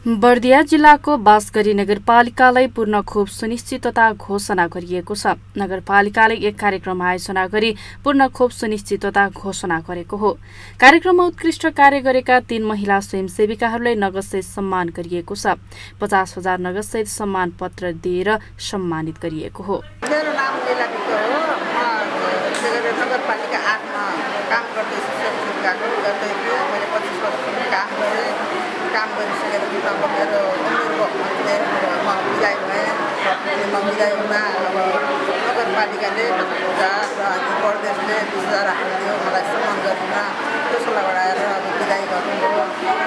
बर्दिया जिल्लाको बाँसगढी नगरपालिकालाई पूर्ण खोप सुनिश्चितता घोषणा गरिएको छ। नगरपालिकाले एक कार्यक्रम आयोजना गरी पूर्ण खोप सुनिश्चितता घोषणा गरेको हो। कार्यक्रममा उत्कृष्ट कार्य गरेका 3 महिला स्वयंसेविकाहरूलाई नगदसहित सम्मान गरिएको छ। 50,000 नगदसहित सम्मान पत्र दिएर सम्मानित गरिएको हो। मेरो नाम लीला विक हो। म नगरपालिका 8 मा काम गर्दैछु। मैले 25 वर्ष काम गरेँ। काम गरिसकेर अब मेरो उमेरको म विदाय भएँ। म विदाय हुँदा अब नगरपालिकाले 50,000 र प्रदेशले 20,000 हालिदियो मलाई सम्मान गरेर त्यसलाई बढाएर अब विदाय गर्नुभयो।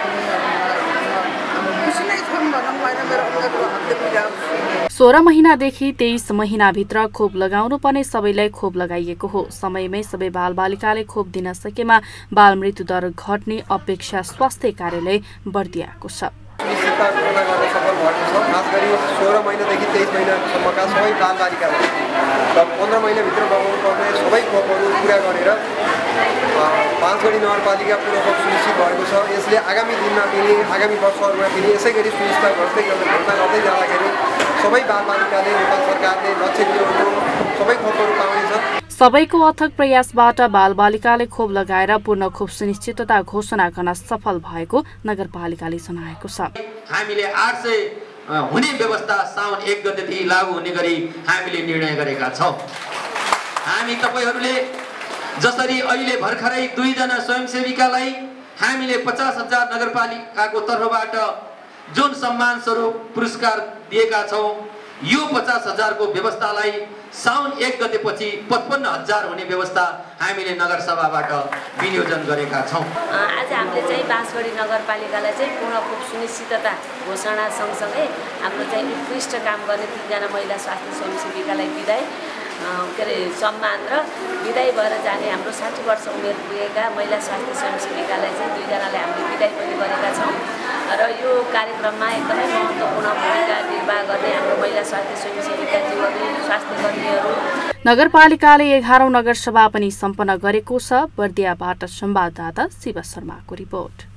खुसी नै छौँ भनौँ, मैले मेरो उमेरको हकले बिगाउँछु। 16 महिनादेखि 23 महिनाभित्र खोप लगाउनु पर्ने सबैलाई खोप लगाइएको हो। समयमै सबै बालबालिकाले खोप दिन सकेमा बाल मृत्यु दर घट्ने अपेक्षा स्वास्थ्य कार्यालय बढ्दिएको छ। पूर्ण गर्न सफल भएको छ। खास गरी 16 महिनादेखि 23 महिनासम्मका सबै बालबालिकालाई र 15 महिनाभित्र लगाउनु पर्ने सबै खोपहरू पुरा गरेर बाँसगढी नगरपालिका पूर्ण खोप सुनिश्चित भएको छ। यसले आगामी दिनमा पनि आगामी वर्षहरूमा पनि यसै गरी सुनिश्चित गर्दै जाँदाखेरि सबै बालबालिकाले नेपाल सरकारले लक्ष्य दिएको सबै खोपहरू पाउनेछन्। सबैको अथक प्रयासबाट बालबालिकाले खोप लगाएर पूर्ण खोप सुनिश्चितता घोषणा गर्न सफल भएको नगरपालिकाले जनाएको छ। हामीले 800 हुने व्यवस्था साउन 1 गतेदेखि लागू हुने गरी हामीले निर्णय गरेका छौँ। हामी तपाईहरूले जसरी अहिले भर्खरै 2 जना स्वयंसेविकालाई हामीले 50,000 नगरपालिकाको तर्फबाट जुन सम्मान स्वरूप पुरस्कार दिएका छौँ, यो 50,000 को व्यवस्थालाई साउन 1 गतेपछि 55,000 हुने व्यवस्था हामीले नगरसभाबाट विनियोजन गरेका छौँ। आज हामीले चाहिँ बाँसगढी नगरपालिकालाई चाहिँ पूर्ण खोप सुनिश्चितता घोषणा सँगसँगै हाम्रो चाहिँ उत्कृष्ट काम गर्ने 3 जना महिला स्वास्थ्य स्वयंसेविकालाई विदाय सम्मान र विदाय भएर जाने हाम्रो 60 वर्ष उमेर पुगेका महिला स्वास्थ्य स्वयंसेविकालाई चाहिँ 2 जनालाई हामीले विदाय पनि गरेका छौँ। र यो कार्यक्रममा एकदमै महत्त्वपूर्ण भूमिका निर्वाह गर्ने हाम्रो महिला स्वास्थ्य स्वयंसेविकाज्यूहरू, स्वास्थ्य कर्मीहरू। नगरपालिकाले 11औं नगरसभा पनि सम्पन्न गरेको छ। बर्दियाबाट संवाददाता शिव शर्माको रिपोर्ट।